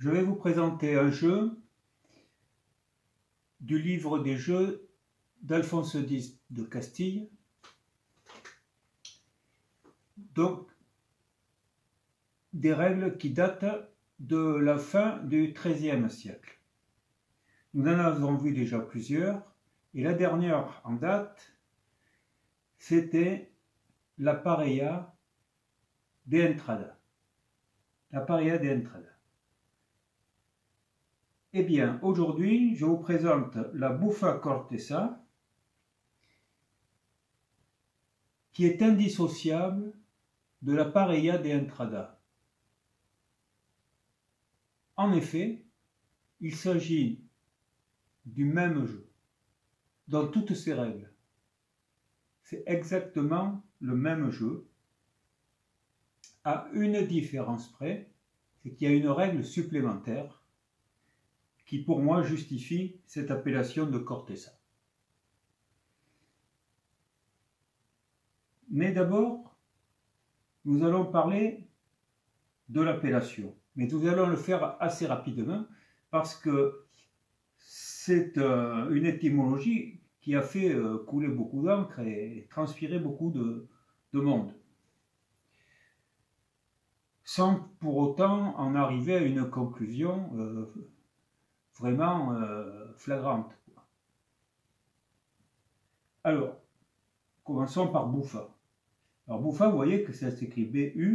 je vais vous présenter un jeu du livre des jeux d'Alphonse X de Castille. Donc, des règles qui datent de la fin du XIIIe siècle. Nous en avons vu déjà plusieurs, et la dernière en date, c'était la Parella de Entrada. La Parella de Entrada. Eh bien, aujourd'hui, je vous présente la Buffa Cortesa, qui est indissociable de la Parella de Entrada. En effet, il s'agit du même jeu, dans toutes ses règles. C'est exactement le même jeu, à une différence près, c'est qu'il y a une règle supplémentaire qui pour moi justifie cette appellation de Cortesa. Mais d'abord, nous allons parler de l'appellation. Mais nous allons le faire assez rapidement parce que c'est une étymologie qui a fait couler beaucoup d'encre et transpirer beaucoup de monde. Sans pour autant en arriver à une conclusion vraiment flagrante. Alors, commençons par Buffa. Alors Buffa, vous voyez que ça s'écrit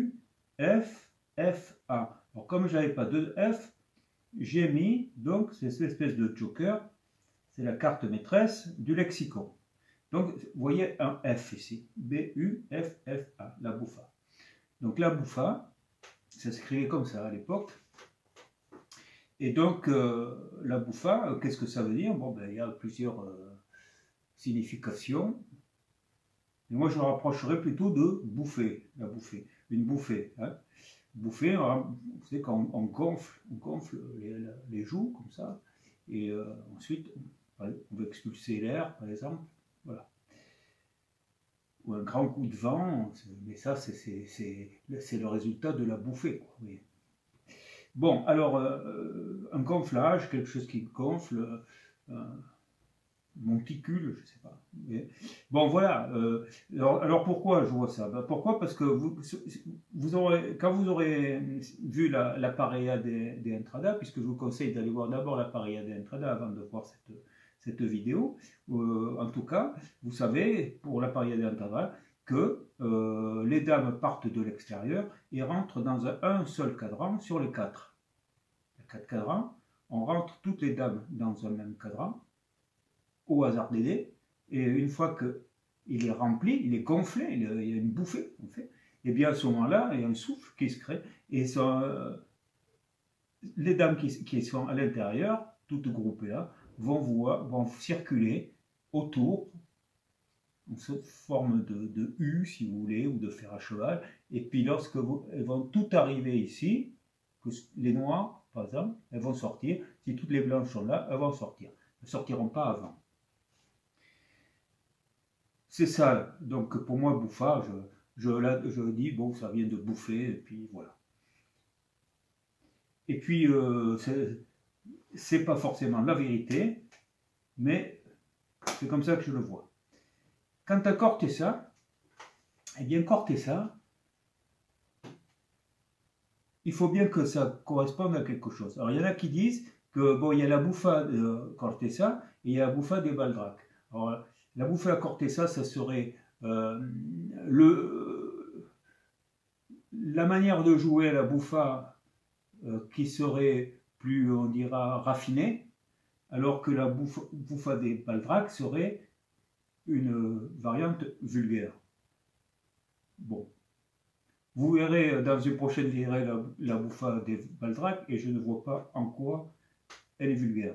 B-U-F-F-A. Alors comme je n'avais pas de F, j'ai mis donc cette espèce de joker, c'est la carte maîtresse du lexicon. Donc vous voyez un F ici, B-U-F-F-A, la Buffa. Donc la Buffa, ça s'écrivait comme ça à l'époque. Et donc, la Buffa, qu'est-ce que ça veut dire? Bon, ben, il y a plusieurs significations. Et moi, je me rapprocherais plutôt de bouffer, la bouffée, une bouffée. Hein. Bouffer, vous savez, quand on gonfle les joues, comme ça, et ensuite, on veut expulser l'air, par exemple, voilà. Ou un grand coup de vent, mais ça, c'est le résultat de la bouffée, quoi, oui. Bon, alors, un gonflage, quelque chose qui gonfle, monticule, je ne sais pas. Mais, bon, voilà. Alors, pourquoi je vois ça? Ben, pourquoi? Parce que quand vous aurez vu la Parella de Entrada, puisque je vous conseille d'aller voir d'abord la Parella de Entrada avant de voir cette vidéo, en tout cas, vous savez, pour la Parella de Entrada, que les dames partent de l'extérieur et rentrent dans un seul cadran sur les 4. Il y a 4 cadrans, on rentre toutes les dames dans un même cadran, au hasard des dés, et une fois qu'il est rempli, il est gonflé, il y a une bouffée, en fait, et bien à ce moment-là, il y a un souffle qui se crée, et les dames qui sont à l'intérieur, toutes groupées là, vont circuler autour, en forme de U, si vous voulez, ou de fer à cheval. Et puis lorsque elles vont toutes arriver ici, que les noirs, par exemple, elles vont sortir. Si toutes les blanches sont là, elles vont sortir. Elles ne sortiront pas avant. C'est ça. Donc pour moi, Buffa, je dis, bon, ça vient de bouffer, et puis voilà. Et puis, c'est pas forcément la vérité, mais c'est comme ça que je le vois. Quant à Cortesa, eh bien Cortesa, il faut bien que ça corresponde à quelque chose. Alors il y en a qui disent que bon, il y a la Buffa de Cortesa et il y a la Buffa de Baldrac. Alors la Buffa Cortesa, ça serait la manière de jouer à la Buffa qui serait plus, on dira, raffinée, alors que la Buffa des Baldrac serait une variante vulgaire. Bon. Vous verrez dans une prochaine vidéo la Buffa des Baldrac et je ne vois pas en quoi elle est vulgaire.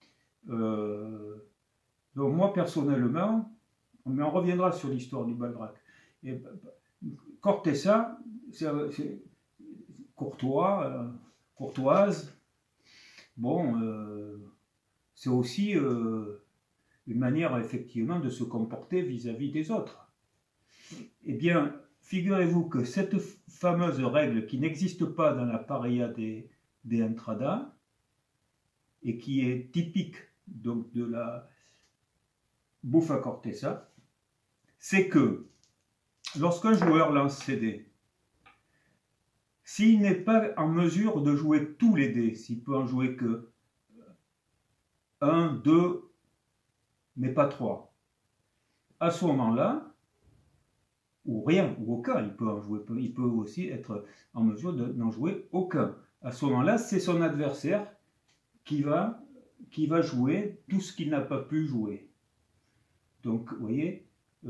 Donc moi personnellement, mais on reviendra sur l'histoire du Baldrac. Et Cortesa, c'est courtois, courtoise. Bon, c'est aussi une manière effectivement de se comporter vis-à-vis des autres. Eh bien, figurez-vous que cette fameuse règle qui n'existe pas dans la Parella des entradas et qui est typique donc de la Buffa Cortesa, c'est que lorsqu'un joueur lance ses dés, s'il n'est pas en mesure de jouer tous les dés, s'il peut en jouer que 1, 2, mais pas 3, à ce moment-là, ou rien, ou aucun, il peut aussi être en mesure n'en jouer aucun. À ce moment-là, c'est son adversaire qui va jouer tout ce qu'il n'a pas pu jouer. Donc, vous voyez,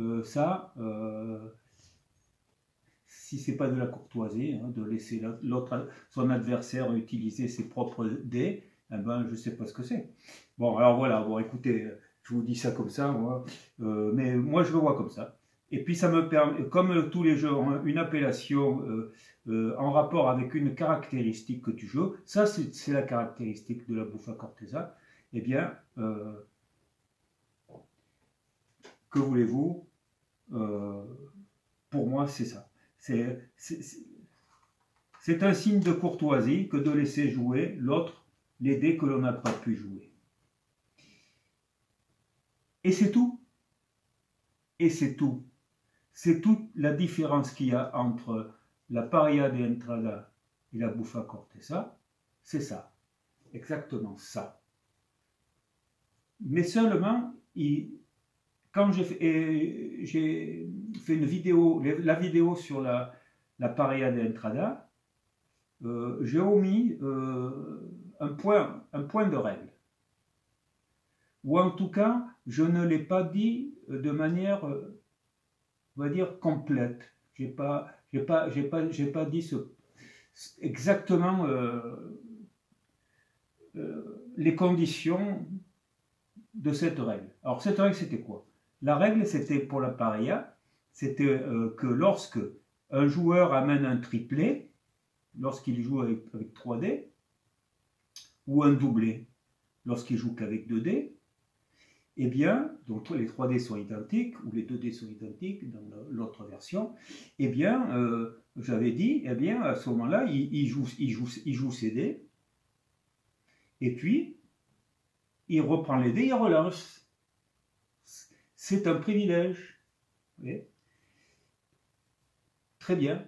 si c'est pas de la courtoisie, hein, de laisser son adversaire utiliser ses propres dés, eh ben, je ne sais pas ce que c'est. Bon, alors voilà, bon, écoutez, je vous dis ça comme ça, moi, mais moi je le vois comme ça. Et puis ça me permet, comme tous les jeux ont une appellation en rapport avec une caractéristique que tu joues, ça c'est la caractéristique de la Buffa Cortesa, eh bien, que voulez-vous, pour moi c'est ça. C'est un signe de courtoisie que de laisser jouer l'autre les dés que l'on n'a pas pu jouer. Et c'est tout. Et c'est tout. C'est toute la différence qu'il y a entre la Paria de Entrada et la Buffa Cortesa. C'est ça. Exactement ça. Mais seulement, quand j'ai fait une vidéo, la vidéo sur la Paria de Entrada, j'ai omis un point de règle. Ou en tout cas, je ne l'ai pas dit de manière, on va dire, complète. J'ai pas dit exactement les conditions de cette règle. Alors cette règle, c'était quoi? La règle, c'était pour la paria, c'était que lorsque un joueur amène un triplé, lorsqu'il joue avec 3 dés, ou un doublé, lorsqu'il joue qu'avec 2 dés, eh bien, donc les 3 dés sont identiques, ou les 2 dés sont identiques dans l'autre version, eh bien, j'avais dit, eh bien, à ce moment-là, il joue ses dés, et puis, il reprend les dés, il relance. C'est un privilège. Vous voyez ? Très bien.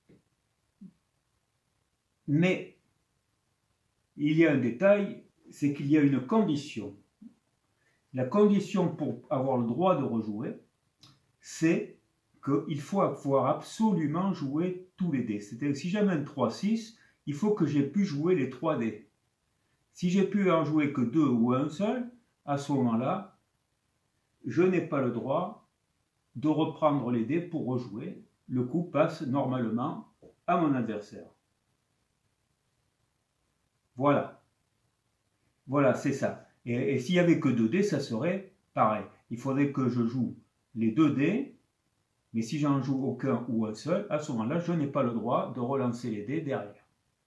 Mais, il y a un détail, c'est qu'il y a une condition. La condition pour avoir le droit de rejouer, c'est qu'il faut avoir absolument joué tous les dés. C'est-à-dire que si j'amène 3-6, il faut que j'ai pu jouer les 3 dés. Si j'ai pu en jouer que 2 ou un seul, à ce moment-là, je n'ai pas le droit de reprendre les dés pour rejouer. Le coup passe normalement à mon adversaire. Voilà. Voilà, c'est ça. Et s'il n'y avait que 2 dés, ça serait pareil. Il faudrait que je joue les 2 dés, mais si j'en joue aucun ou un seul, à ce moment-là, je n'ai pas le droit de relancer les dés derrière.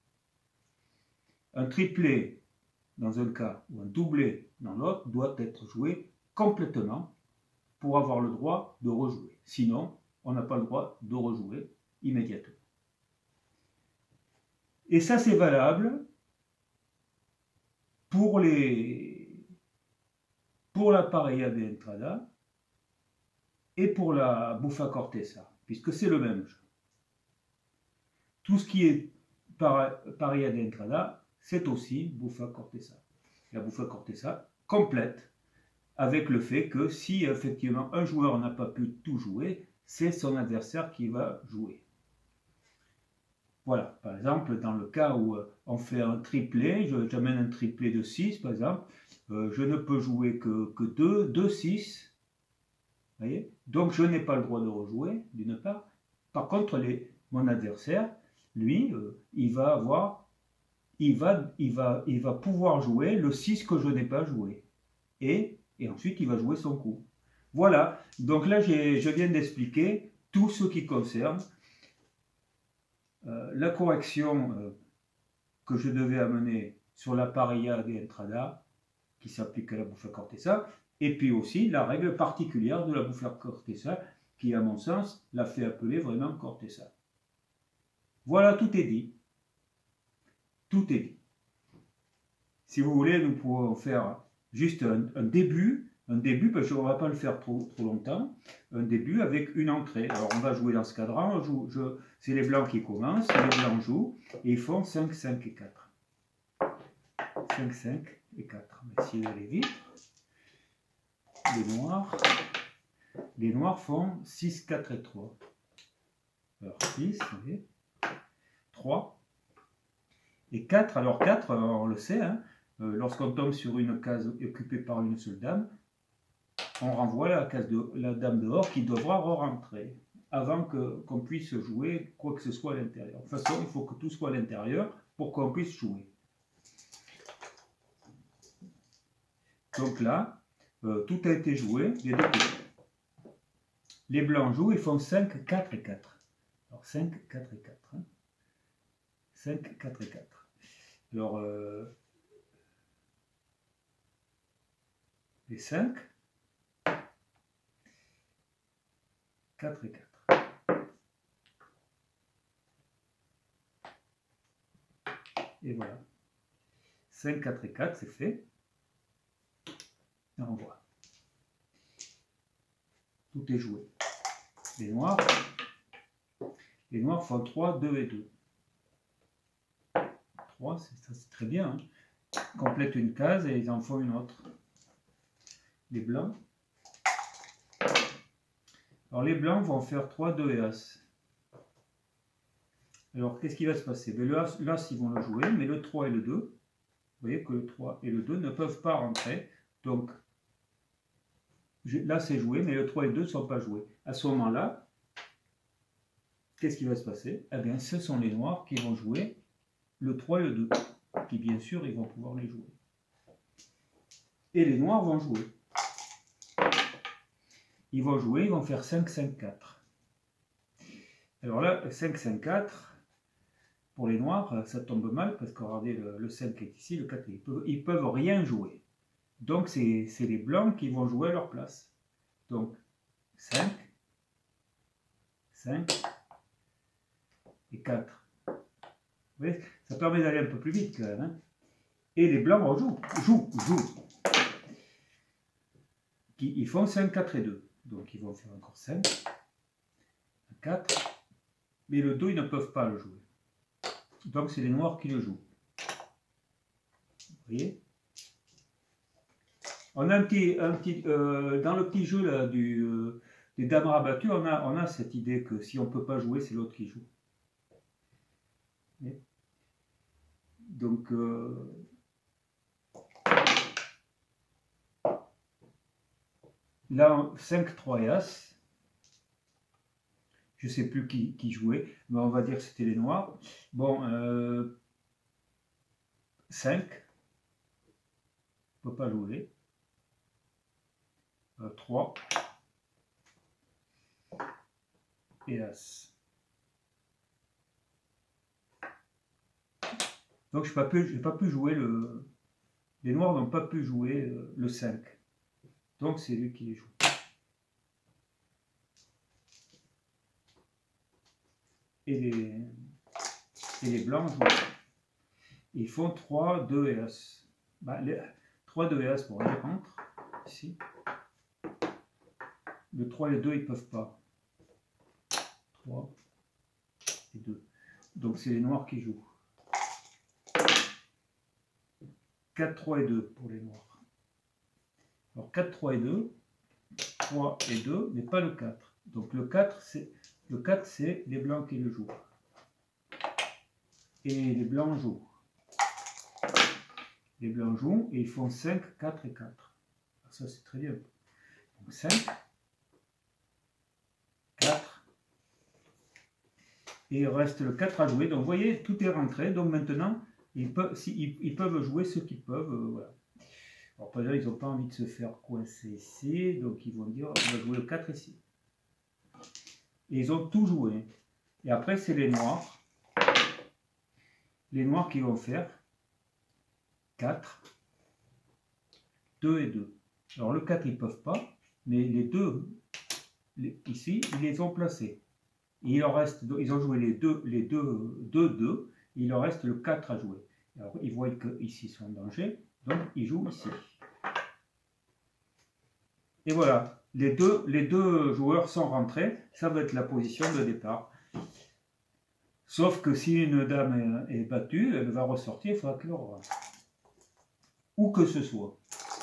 Un triplé dans un cas ou un doublé dans l'autre doit être joué complètement pour avoir le droit de rejouer. Sinon, on n'a pas le droit de rejouer immédiatement. Et ça, c'est valable pour la Paria de Entrada et pour la Buffa Cortesa, puisque c'est le même jeu. Tout ce qui est Paria de Entrada, c'est aussi Buffa Cortesa. La Buffa Cortesa complète avec le fait que si effectivement un joueur n'a pas pu tout jouer, c'est son adversaire qui va jouer. Voilà, par exemple, dans le cas où on fait un triplé, j'amène un triplé de 6 par exemple, je ne peux jouer que 2 6, voyez, donc je n'ai pas le droit de rejouer, d'une part. Par contre, mon adversaire, lui, il va pouvoir jouer le 6 que je n'ai pas joué. Et ensuite, il va jouer son coup. Voilà, donc là, je viens d'expliquer tout ce qui concerne la correction que je devais amener sur la Paria de Entrada, qui s'applique à la Buffa Cortesa, et puis aussi la règle particulière de la Buffa Cortesa, qui, à mon sens, l'a fait appeler vraiment Cortesa. Voilà, tout est dit. Tout est dit. si vous voulez, nous pouvons faire juste un début, parce qu'on ne va pas le faire trop longtemps, un début avec une entrée. Alors on va jouer dans ce cadran, c'est les blancs qui commencent, les blancs jouent, et ils font 5, 5 et 4. 5, 5 et 4. On va essayer d'aller vite. Les noirs font 6, 4 et 3. Alors 6, vous voyez, 3 et 4. Alors 4, on le sait, hein, lorsqu'on tombe sur une case occupée par une seule dame, on renvoie la dame dehors qui devra re-rentrer avant qu'on puisse jouer quoi que ce soit à l'intérieur. De toute façon, il faut que tout soit à l'intérieur pour qu'on puisse jouer. Donc là, tout a été joué des deux côtés. Les blancs jouent, ils font 5, 4 et 4. Alors 5, 4 et 4. Hein. 5, 4 et 4. Alors, les 5, 4 et 4. Et voilà. 5, 4 et 4, c'est fait. Et on voit. Tout est joué. Les noirs font 3, 2 et 2. 3, c'est très bien. Hein. Ils complètent une case et ils en font une autre. Les blancs. Alors les blancs vont faire 3, 2 et As. Alors qu'est-ce qui va se passer? L'As, ils vont le jouer, mais le 3 et le 2, vous voyez que le 3 et le 2 ne peuvent pas rentrer. Donc là c'est joué, mais le 3 et le 2 ne sont pas joués. À ce moment-là, qu'est-ce qui va se passer? Eh bien, ce sont les noirs qui vont jouer le 3 et le 2, qui bien sûr, ils vont pouvoir les jouer. Et les noirs vont jouer. Ils vont faire 5, 5, 4. Alors là, 5, 5, 4, pour les noirs, ça tombe mal, parce que regardez, le 5 est ici, le 4, ils peuvent rien jouer. Donc, c'est les blancs qui vont jouer à leur place. Donc, 5, 5 et 4. Vous voyez, ça permet d'aller un peu plus vite quand même. Hein. Et les blancs jouent. Ils font 5, 4 et 2. Donc, ils vont faire encore 5, 4. Mais le 2, ils ne peuvent pas le jouer. Donc, c'est les noirs qui le jouent. Vous voyez? On a dans le petit jeu là, des dames rabattues, on a cette idée que si on ne peut pas jouer, c'est l'autre qui joue. Donc, là, 5, 3 et As. Je ne sais plus qui jouait, mais on va dire que c'était les noirs. Bon, 5. On ne peut pas jouer. 3. Et As. Donc, je n'ai pas pu jouer les noirs n'ont pas pu jouer le 5. Donc, c'est lui qui les joue. Et les blancs jouent. Ils font 3, 2 et As. 3, 2 et As, bon, ils rentrent ici. Le 3 et le 2, ils ne peuvent pas. 3 et 2. Donc, c'est les noirs qui jouent. 4, 3 et 2 pour les noirs. Alors, 4, 3 et 2. 3 et 2, mais pas le 4. Donc, le 4, c'est les blancs qui le jouent. Et les blancs jouent. Les blancs jouent et ils font 5, 4 et 4. Alors ça, c'est très bien. Donc, 5, 4. Et il reste le 4 à jouer. Donc, vous voyez, tout est rentré. Donc, maintenant, ils peuvent jouer ce qu'ils peuvent. Voilà. Alors, par exemple, ils n'ont pas envie de se faire coincer ici. Donc, ils vont dire, on va jouer le 4 ici. Et ils ont tout joué. Et après, c'est les noirs. Les noirs qui vont faire 4, 2 et 2. Alors, le 4, ils ne peuvent pas. Mais les deux, ici, ils les ont placés. Et il leur reste, ils ont joué les deux, 2. Il leur reste le 4 à jouer. Alors, ils voient qu'ici, ils sont en danger, donc ils jouent ici. Et voilà, les deux joueurs sont rentrés, ça va être la position de départ. Sauf que si une dame est battue, elle va ressortir, il faudra qu'elle rentre. Où que ce soit.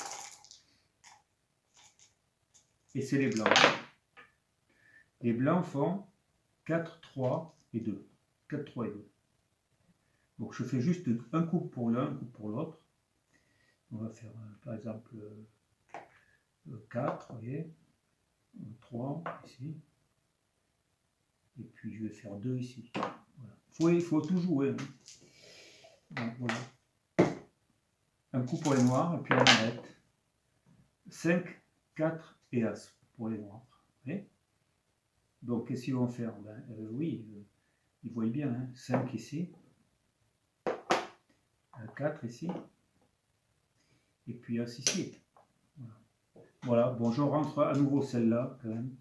Et c'est les blancs. Les blancs font 4, 3 et 2. 4, 3 et 2. Donc je fais juste un coup pour l'un, un coup pour l'autre. On va faire par exemple 4, vous voyez, 3 ici. Et puis je vais faire 2 ici. Voilà. Il faut tout jouer. Hein. Donc voilà. Un coup pour les noirs et puis on arrête. 5, 4 et As pour les noirs. Vous voyez. Donc qu'est-ce qu'ils vont faire? Oui, ils voient bien. Hein. 5 ici. 4 ici. Et puis As ici. Voilà. Voilà. Bon, je rentre à nouveau celle-là quand même.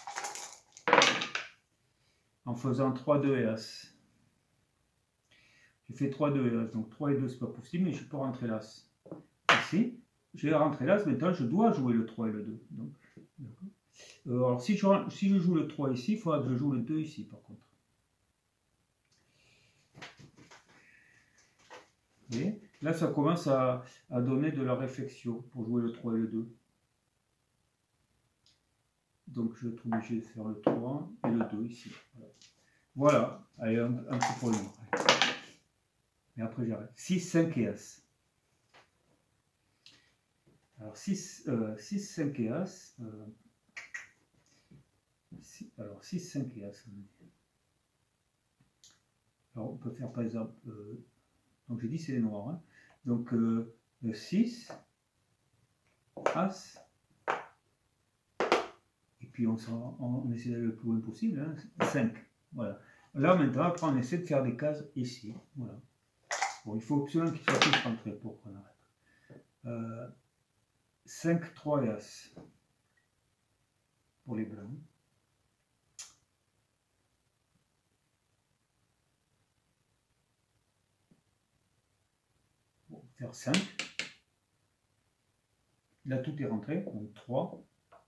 En faisant 3, 2 et As. J'ai fait 3, 2 et As. Donc 3 et 2, c'est pas possible, mais je peux rentrer l'As. Ici. J'ai rentré l'As. Maintenant, je dois jouer le 3 et le 2. Donc, alors, si je joue le 3 ici, il faudra que je joue le 2 ici, par contre. Vous voyez? Là, ça commence à donner de la réflexion pour jouer le 3 et le 2. Donc, je vais être obligé de faire le 3 et le 2 ici. Voilà. Allez, un coup pour le noir. Et après, j'arrête. 6, 5 et As. Alors, 6, 5 et As. Alors, 6, 5 et As. Alors, on peut faire par exemple. Donc, j'ai dit c'est les noirs. Hein. Donc, 6, As. Et puis, on essaie d'aller le plus loin possible. Hein, 5. Voilà. Là, maintenant, après, on essaie de faire des cases ici. Voilà. Bon, il faut absolument qu'ils soient tous rentrés pour qu'on arrête. 5, 3 et As. Pour les blancs. Bon, faire 5. Là, tout est rentré. Donc, 3.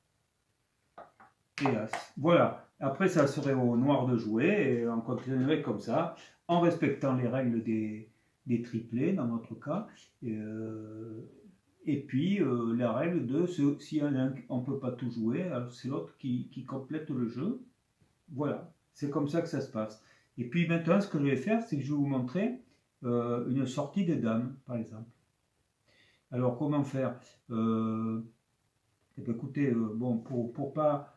Et As. Voilà. Après, ça serait au noir de jouer et on continuerait comme ça, en respectant les règles des triplés, dans notre cas. Et puis, la règle de si on ne peut pas tout jouer, c'est l'autre qui complète le jeu. Voilà. C'est comme ça que ça se passe. Et puis maintenant, ce que je vais faire, c'est que je vais vous montrer une sortie des dames, par exemple. Alors, comment faire écoutez, bon, pour pas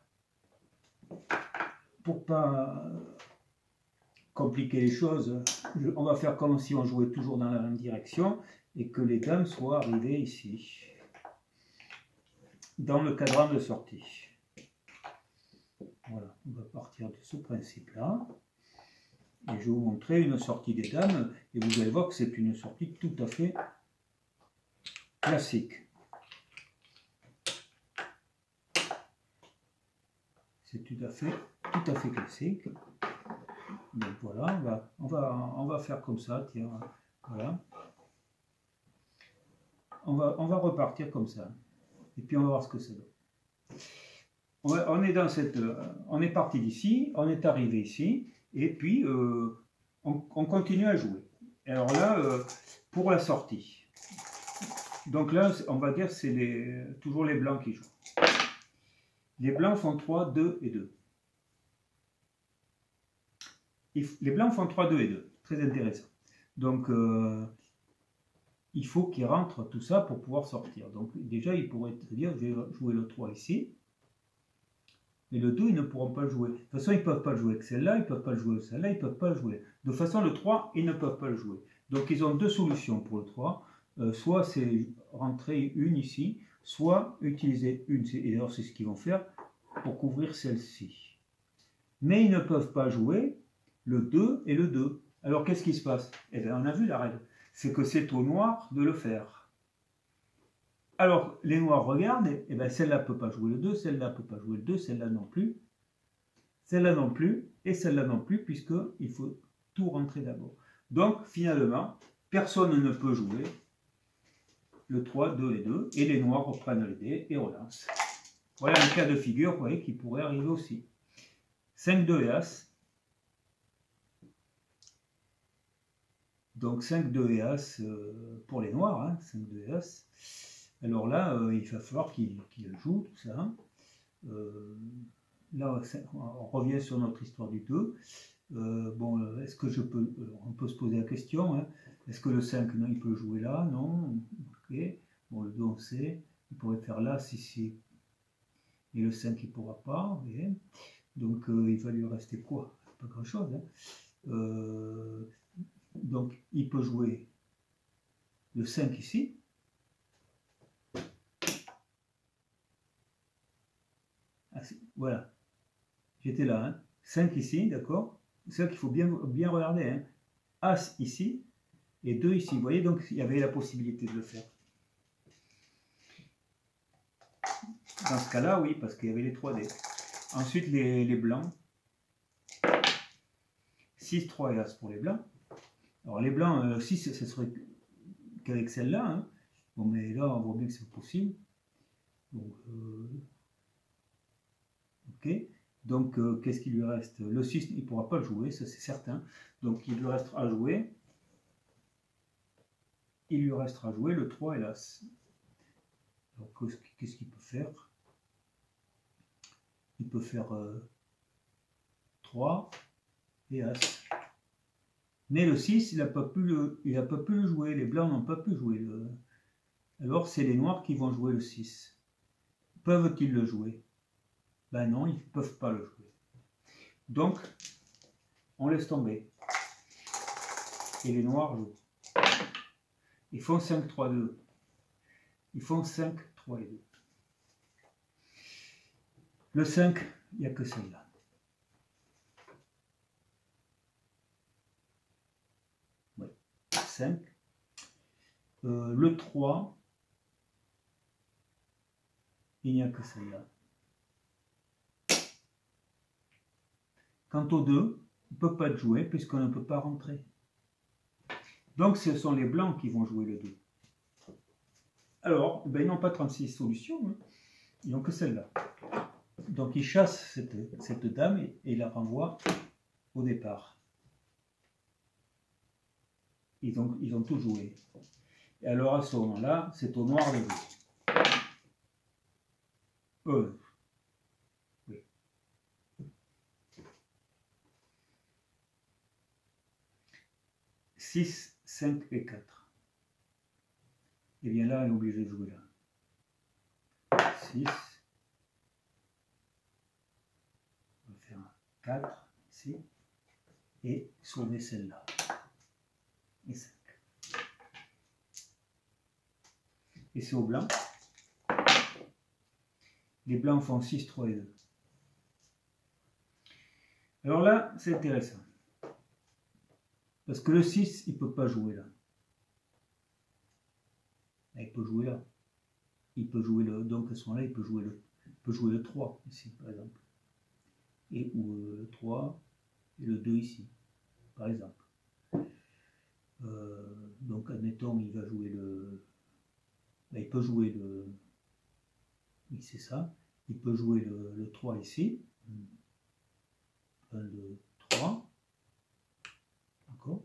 compliquer les choses, on va faire comme si on jouait toujours dans la même direction et que les dames soient arrivées ici, dans le cadran de sortie. Voilà, on va partir de ce principe-là. Et je vais vous montrer une sortie des dames et vous allez voir que c'est une sortie tout à fait classique. C'est tout à fait classique. Donc voilà, on va faire comme ça, tiens, voilà. On va repartir comme ça. Et puis on va voir ce que ça donne. On est dans on est parti d'ici, on est arrivé ici, et puis on continue à jouer. Alors là, pour la sortie. Donc là, on va dire c'est toujours les blancs qui jouent. Les blancs font 3, 2 et 2. Les blancs font 3, 2 et 2. Très intéressant. Donc, il faut qu'ils rentrent tout ça pour pouvoir sortir. Donc, déjà, ils pourraient te dire, je vais jouer le 3 ici. Mais le 2, ils ne pourront pas le jouer. De toute façon, ils ne peuvent pas le jouer avec celle-là, ils ne peuvent pas le jouer avec celle-là, ils ne peuvent pas le jouer. De toute façon, le 3, ils ne peuvent pas le jouer. Donc, ils ont deux solutions pour le 3. Soit c'est rentrer une ici, soit utiliser une. Et alors, c'est ce qu'ils vont faire pour couvrir celle-ci. Mais ils ne peuvent pas jouer le 2 et le 2. Alors, qu'est-ce qui se passe? Eh bien, on a vu la règle. C'est que c'est au noir de le faire. Alors, les noirs regardent, et bien celle-là ne peut pas jouer le 2, celle-là ne peut pas jouer le 2, celle-là non plus, celle-là non plus, et celle-là non plus, puisqu'il faut tout rentrer d'abord. Donc, finalement, personne ne peut jouer le 3, 2 et 2, et les noirs reprennent les dés et relancent. Voilà un cas de figure, vous voyez, qui pourrait arriver aussi. 5, 2 et As. Donc 5, 2 et As pour les noirs, hein, 5, 2 et As. Alors là, il va falloir qu'il joue tout ça. Là, on revient sur notre histoire du 2. Bon, est-ce que je peux... on peut se poser la question, hein, est-ce que le 5, non, il peut jouer là? Non. Ok. Bon, le 2, on sait. Il pourrait faire là, si. Et le 5, il ne pourra pas. Vous voyez. Donc, il va lui rester quoi? Pas grand-chose. Hein. Donc, il peut jouer le 5 ici. Ah, voilà. J'étais là. Hein. 5 ici, d'accord? C'est ça qu'il faut bien regarder. Hein. As ici et 2 ici. Vous voyez, donc il y avait la possibilité de le faire. Dans ce cas-là, oui, parce qu'il y avait les 3 dés. Ensuite, les blancs. 6, 3 et As pour les blancs. Alors les blancs, 6, ce serait qu'avec celle-là. Hein. Bon, mais là, on voit bien que c'est possible. Donc, ok. Donc, qu'est-ce qu'il lui reste? Le 6, il ne pourra pas le jouer, ça c'est certain. Donc, il lui restera à jouer. Il lui restera à jouer le 3 et l'As. Donc, qu'est-ce qu'il peut faire? Il peut faire 3 et As. Mais le 6, il n'a pas pu le jouer. Les blancs n'ont pas pu jouer. Alors, c'est les noirs qui vont jouer le 6. Peuvent-ils le jouer? Ben non, ils ne peuvent pas le jouer. Donc, on laisse tomber. Et les noirs jouent. Ils font 5, 3, 2. Ils font 5, 3 et 2. Le 5, il n'y a que celle-là. Oui, 5. Le 3, il n'y a que celle-là. Quant au 2, il ne peut pas être joué puisqu'on ne peut pas rentrer. Donc ce sont les blancs qui vont jouer le 2. Alors, ben, ils n'ont pas 36 solutions, hein. Ils n'ont que celle-là. Donc ils chassent cette dame et la renvoient au départ. Ils ont tout joué. Et alors à ce moment-là, c'est au noir de jouer. Oui. « 6, 5 et 4. Et bien là, elle est obligée de jouer là. 6. On va faire un 4 ici. Et sauver celle-là. Et 5. Et c'est au blanc. Les blancs font 6, 3 et 2. Alors là, c'est intéressant. Parce que le 6, il ne peut pas jouer là. Il peut jouer là. Il peut jouer le. Donc à ce moment-là, il peut jouer le 3 ici, par exemple. Ou le 3 et le 2 ici, par exemple. Donc admettons, il va jouer le. Il peut jouer le. Oui, c'est ça. Il peut jouer le 3 ici. 1, 2, 3. D'accord.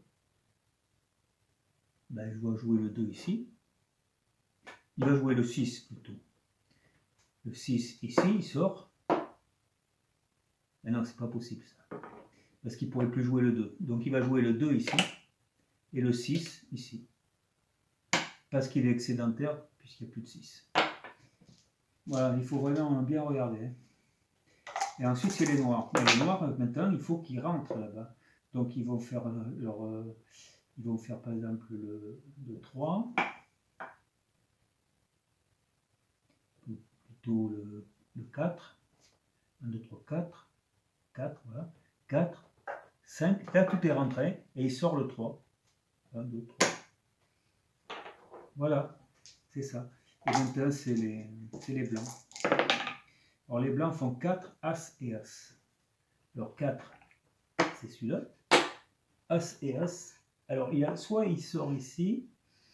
Ben, je dois jouer le 2 ici. Il va jouer le 6 plutôt. Le 6 ici, il sort. Mais non, c'est pas possible ça. Parce qu'il ne pourrait plus jouer le 2. Donc il va jouer le 2 ici. Et le 6 ici. Parce qu'il est excédentaire, puisqu'il n'y a plus de 6. Voilà, il faut vraiment bien regarder. Et ensuite, c'est les noirs. Mais les noirs, maintenant, il faut qu'ils rentrent là-bas. Donc ils vont faire ils vont faire par exemple le 3. Plutôt le 4. 1, 2, 3, 4. 4, voilà. 4, 5. Là, tout est rentré. Et il sort le 3. 1, 2, 3. Voilà. C'est ça. Et maintenant, c'est les blancs. Alors, les blancs font 4, As et As. Alors, 4, c'est celui-là. As et As. Alors, soit il sort ici,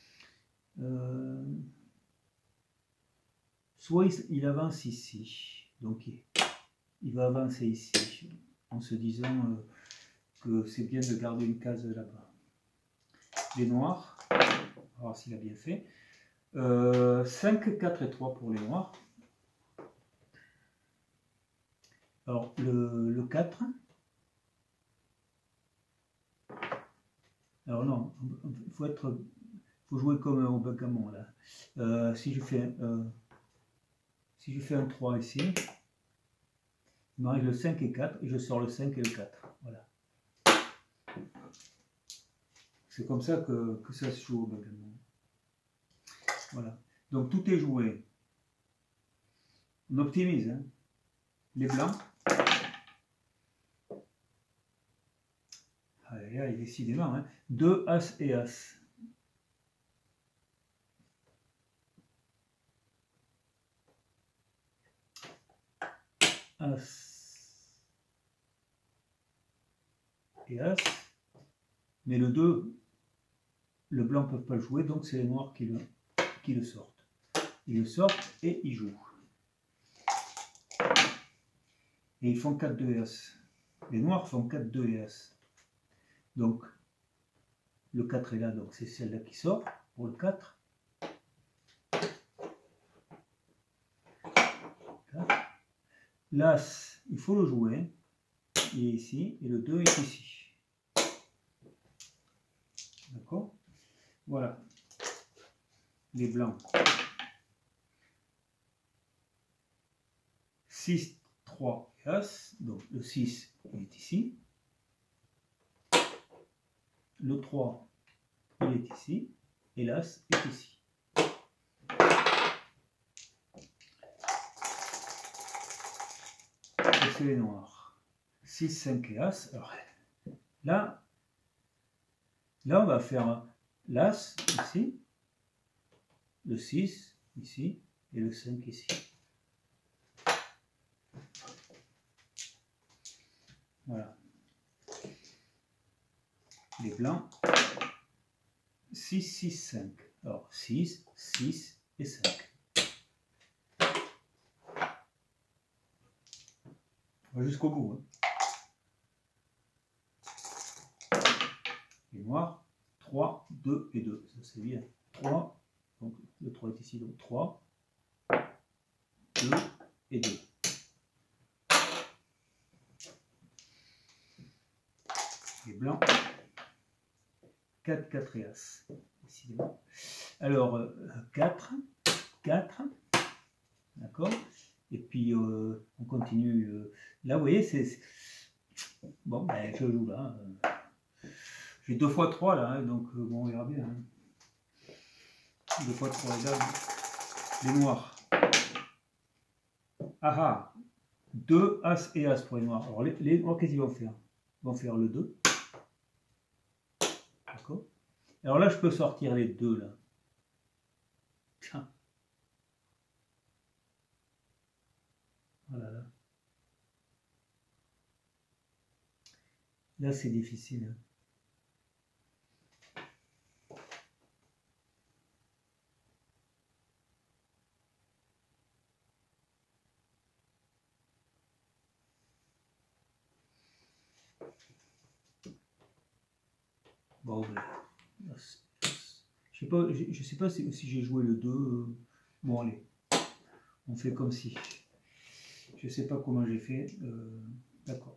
soit il avance ici. Donc, il va avancer ici, en se disant que c'est bien de garder une case là-bas. Les noirs, on va voir s'il a bien fait. 5, 4 et 3 pour les noirs. Alors, le 4. Alors non, il faut jouer comme au backgammon là. Si je fais un 3 ici, il m'arrive le 5 et 4 et je sors le 5 et le 4. Voilà. C'est comme ça que ça se joue au backgammon. Voilà. Donc tout est joué. On optimise. Hein. Les blancs. Allez, décidément. Hein. 2 As et As. As et As. Mais le 2, le blanc ne peut pas le jouer, donc c'est les noirs qui le sortent. Ils le sortent et ils jouent. Et ils font 4, 2 et As. Les noirs font 4, 2 et As. Donc, le 4 est là, donc c'est celle-là qui sort pour le 4. L'As, il faut le jouer. Il est ici et le 2 est ici. D'accord? Voilà. Les blancs. 6, 3 et As. Donc le 6 est ici. Le 3, il est ici. Et l'As est ici. Et c'est les noirs. 6, 5 et As. Alors, là, on va faire l'As ici. Le 6 ici. Et le 5 ici. Voilà. Les blancs. 6, 6, 5. Alors 6, 6 et 5. On va jusqu'au bout. Hein. Les noirs, 3, 2 et 2. Ça c'est bien. 3, donc le 3 est ici, donc 3, 2 et 2. Les blancs, 4, 4 et As. Décidément. Alors, 4, 4, d'accord. Et puis, on continue. Là, vous voyez, c'est... Bon, ben, je joue là. J'ai 2 fois 3 là, hein, donc bon, on verra bien. Hein. 2 fois 3 égale les noirs. Ah ah, 2 As et As pour les noirs. Alors, les noirs, qu'est-ce qu'ils vont faire? Ils vont faire le 2. D'accord. Alors là, je peux sortir les 2 là. Tiens. Voilà, là. Là, c'est difficile. Hein. Bon, ben, je sais pas si j'ai joué le 2. Bon, allez, on fait comme si. Je sais pas comment j'ai fait. D'accord.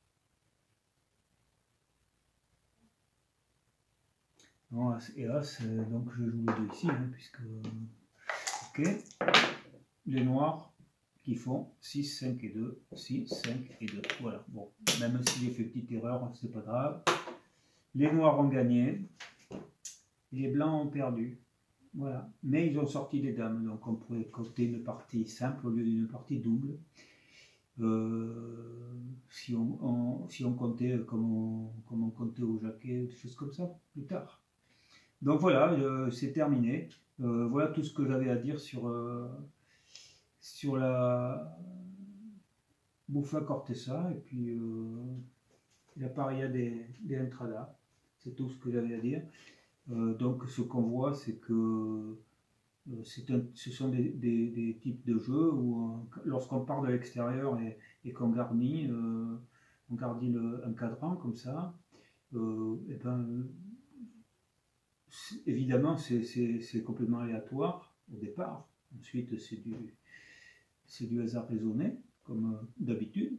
Non, As et As, donc je joue le 2 ici, hein, puisque. Ok. Les noirs qui font 6, 5 et 2. 6, 5 et 2. Voilà. Bon, même si j'ai fait petite erreur, c'est pas grave. Les noirs ont gagné. Les blancs ont perdu. Voilà. Mais ils ont sorti des dames, donc on pourrait compter une partie simple au lieu d'une partie double. Si on comptait comme on comptait au jaquet, des choses comme ça, plus tard. Donc voilà, c'est terminé. Voilà tout ce que j'avais à dire sur la Buffa Cortesa et puis la paria des Entrada. C'est tout ce que j'avais à dire. Donc ce qu'on voit, c'est que ce sont des types de jeux où lorsqu'on part de l'extérieur et qu'on garnit, un cadran comme ça, et ben, évidemment c'est complètement aléatoire au départ. Ensuite c'est du hasard raisonné, comme d'habitude.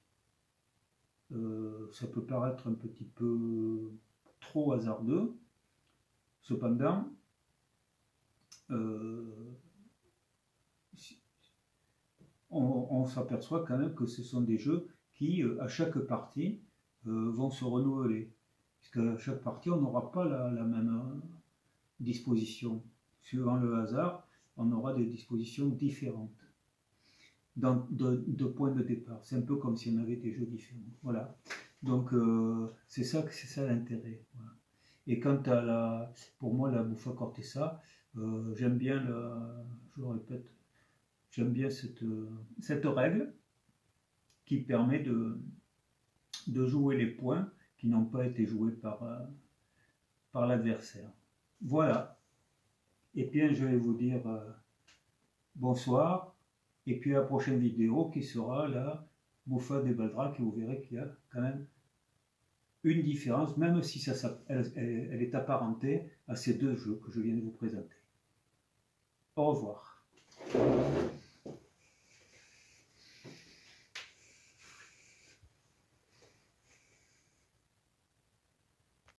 Ça peut paraître un petit peu trop hasardeux. Cependant, on s'aperçoit quand même que ce sont des jeux qui, à chaque partie, vont se renouveler. Puisqu'à chaque partie, on n'aura pas la même disposition. Suivant le hasard, on aura des dispositions différentes de points de départ. C'est un peu comme si on avait des jeux différents. Voilà. Donc, c'est ça l'intérêt. Voilà. Et quant à pour moi, la Buffa Cortesa, j'aime bien, je le répète, j'aime bien cette règle qui permet de jouer les points qui n'ont pas été joués par l'adversaire. Voilà. Et bien, je vais vous dire bonsoir. Et puis à la prochaine vidéo qui sera la Buffa des Baldrac, et vous verrez qu'il y a quand même une différence, même si elle est apparentée à ces deux jeux que je viens de vous présenter. Au revoir.